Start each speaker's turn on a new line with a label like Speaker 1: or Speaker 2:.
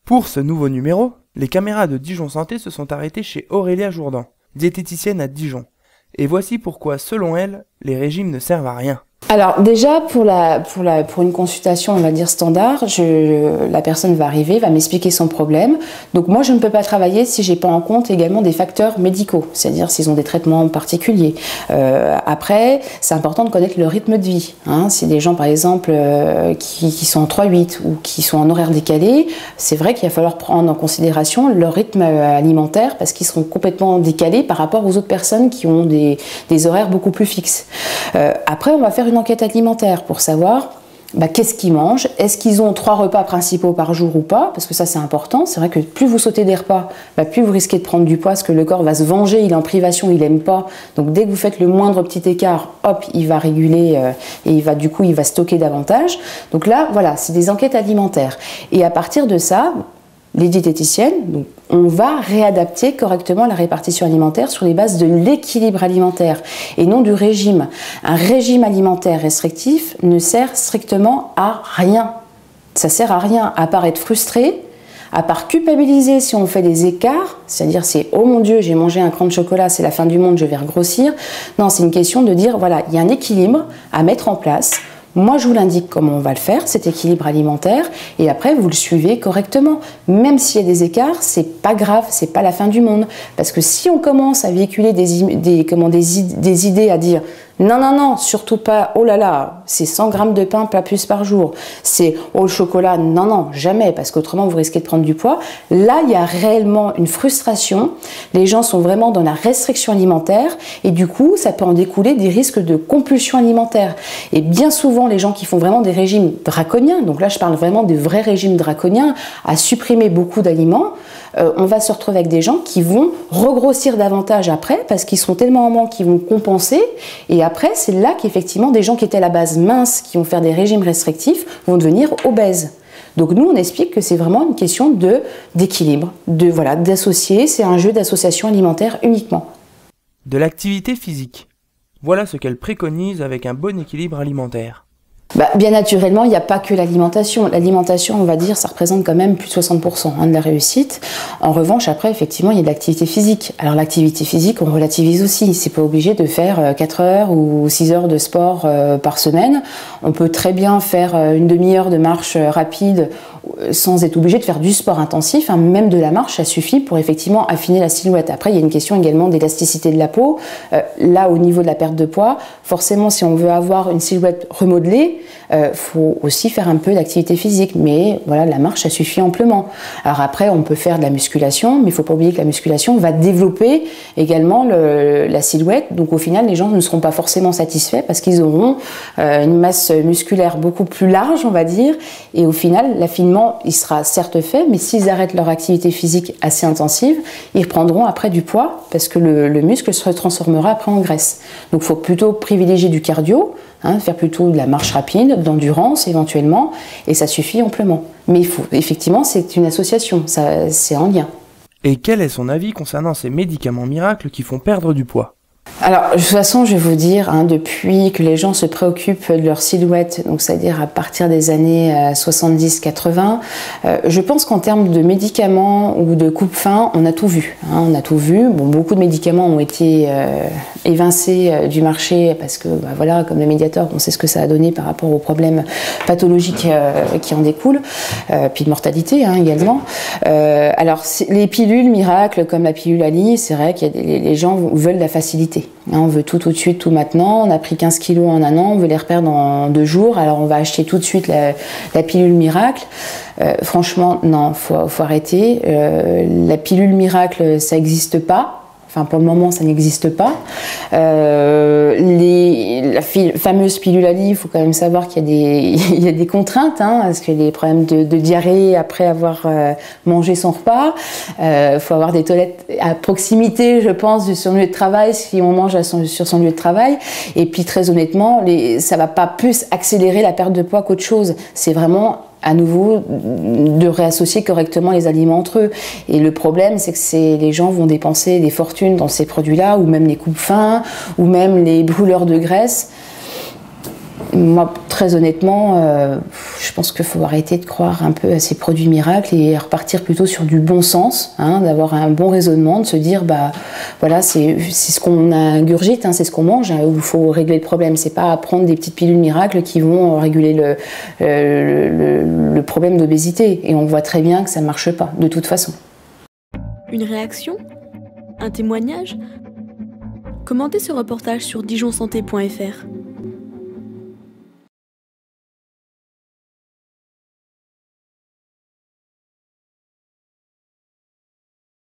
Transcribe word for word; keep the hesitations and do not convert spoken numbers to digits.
Speaker 1: Pour ce nouveau numéro, les caméras de Dijon Santé se sont arrêtées chez Aurélia Jourdan, diététicienne à Dijon. Et voici pourquoi, selon elle, les régimes ne servent à rien.
Speaker 2: Alors déjà, pour, la, pour, la, pour une consultation, on va dire standard, je, la personne va arriver, va m'expliquer son problème. Donc moi, je ne peux pas travailler si je n'ai pas en compte également des facteurs médicaux, c'est-à-dire s'ils ont des traitements particuliers. Euh, après, c'est important de connaître le rythme de vie. Hein. Si des gens, par exemple, euh, qui, qui sont en trois huit ou qui sont en horaire décalé, c'est vrai qu'il va falloir prendre en considération leur rythme alimentaire parce qu'ils seront complètement décalés par rapport aux autres personnes qui ont des, des horaires beaucoup plus fixes. Euh, après, on va faire une enquête alimentaire pour savoir bah, qu'est-ce qu'ils mangent, est-ce qu'ils ont trois repas principaux par jour ou pas, parce que ça c'est important. C'est vrai que plus vous sautez des repas, bah, plus vous risquez de prendre du poids, parce que le corps va se venger, il est en privation, il n'aime pas. Donc dès que vous faites le moindre petit écart, hop, il va réguler euh, et il va, du coup il va stocker davantage. Donc là, voilà, c'est des enquêtes alimentaires. Et à partir de ça, les diététiciennes, donc, on va réadapter correctement la répartition alimentaire sur les bases de l'équilibre alimentaire et non du régime. Un régime alimentaire restrictif ne sert strictement à rien. Ça sert à rien, à part être frustré, à part culpabiliser si on fait des écarts, c'est-à-dire c'est « oh mon Dieu, j'ai mangé un cran de chocolat, c'est la fin du monde, je vais regrossir ». Non, c'est une question de dire, voilà, il y a un équilibre à mettre en place. Moi, je vous l'indique comment on va le faire, cet équilibre alimentaire, et après, vous le suivez correctement. Même s'il y a des écarts, c'est pas grave, c'est pas la fin du monde. Parce que si on commence à véhiculer des, des, comment, des, des idées à dire non, non, non, surtout pas, oh là là, c'est cent grammes de pain, pas plus par jour. C'est, oh le chocolat, non, non, jamais, parce qu'autrement vous risquez de prendre du poids. Là, il y a réellement une frustration. Les gens sont vraiment dans la restriction alimentaire et du coup, ça peut en découler des risques de compulsion alimentaire. Et bien souvent, les gens qui font vraiment des régimes draconiens, donc là, je parle vraiment des vrais régimes draconiens, à supprimer beaucoup d'aliments, euh, on va se retrouver avec des gens qui vont regrossir davantage après parce qu'ils sont tellement en manque qu'ils vont compenser. Et après, c'est là qu'effectivement, des gens qui étaient à la base minces, qui vont faire des régimes restrictifs, vont devenir obèses. Donc nous, on explique que c'est vraiment une question de d'équilibre, de voilà, d'associer, c'est un jeu d'association alimentaire uniquement.
Speaker 1: De l'activité physique. Voilà ce qu'elle préconise avec un bon équilibre alimentaire.
Speaker 2: Bah, bien naturellement, il n'y a pas que l'alimentation. L'alimentation, on va dire, ça représente quand même plus de soixante pour cent hein, de la réussite. En revanche, après, effectivement, il y a de l'activité physique. Alors l'activité physique, on relativise aussi. C'est pas obligé de faire quatre heures ou six heures de sport euh, par semaine. On peut très bien faire une demi-heure de marche rapide sans être obligé de faire du sport intensif, hein, même de la marche, ça suffit pour effectivement affiner la silhouette. Après, il y a une question également d'élasticité de la peau. Euh, là, au niveau de la perte de poids, forcément, si on veut avoir une silhouette remodelée, il euh, faut aussi faire un peu d'activité physique. Mais voilà, la marche, ça suffit amplement. Alors après, on peut faire de la musculation, mais il ne faut pas oublier que la musculation va développer également le, la silhouette. Donc au final, les gens ne seront pas forcément satisfaits parce qu'ils auront euh, une masse musculaire beaucoup plus large, on va dire. Et au final, l'affinement il sera certes fait, mais s'ils arrêtent leur activité physique assez intensive, ils reprendront après du poids parce que le, le muscle se transformera après en graisse. Donc il faut plutôt privilégier du cardio, hein, faire plutôt de la marche rapide, d'endurance éventuellement, et ça suffit amplement. Mais il faut, effectivement, c'est une association, c'est en lien.
Speaker 1: Et quel est son avis concernant ces médicaments miracles qui font perdre du poids ?
Speaker 2: Alors, de toute façon, je vais vous dire, hein, depuis que les gens se préoccupent de leur silhouette, donc c'est-à-dire à partir des années euh, soixante-dix quatre-vingts, euh, je pense qu'en termes de médicaments ou de coupe-faim, on a tout vu. Hein, on a tout vu. Bon, beaucoup de médicaments ont été euh, évincés euh, du marché parce que, bah, voilà, comme le Mediator, on sait ce que ça a donné par rapport aux problèmes pathologiques euh, qui en découlent, euh, puis de mortalité hein, également. Euh, alors, les pilules miracles comme la pilule Ali, c'est vrai qu'il y a des, les gens veulent la facilité. On veut tout tout de suite, tout maintenant. On a pris quinze kilos en un an, on veut les reperdre en deux jours. Alors on va acheter tout de suite la, la pilule miracle. Euh, franchement, non, faut, faut arrêter. Euh, la pilule miracle, ça n'existe pas. Enfin, pour le moment, ça n'existe pas. Euh, les, la fameuse pilule Ali, il faut quand même savoir qu'il y a des, il y a des contraintes, hein, parce qu'il y a des problèmes de, de diarrhée après avoir euh, mangé son repas. Il euh, faut avoir des toilettes à proximité, je pense, de son lieu de travail, si on mange à son, sur son lieu de travail. Et puis, très honnêtement, les, ça ne va pas plus accélérer la perte de poids qu'autre chose. C'est vraiment à nouveau de réassocier correctement les aliments entre eux. Et le problème, c'est que les gens vont dépenser des fortunes dans ces produits-là, ou même les coupes-faim, ou même les brûleurs de graisse. Moi, très honnêtement, euh, je pense qu'il faut arrêter de croire un peu à ces produits miracles et repartir plutôt sur du bon sens, hein, d'avoir un bon raisonnement, de se dire bah voilà c'est c'est ce qu'on ingurgite, hein, c'est ce qu'on mange, hein, où il faut régler le problème. C'est pas prendre des petites pilules miracles qui vont réguler le, euh, le, le problème d'obésité. Et on voit très bien que ça marche pas de toute façon.
Speaker 3: Une réaction ? Un témoignage ? Commentez ce reportage sur dijon santé point f r.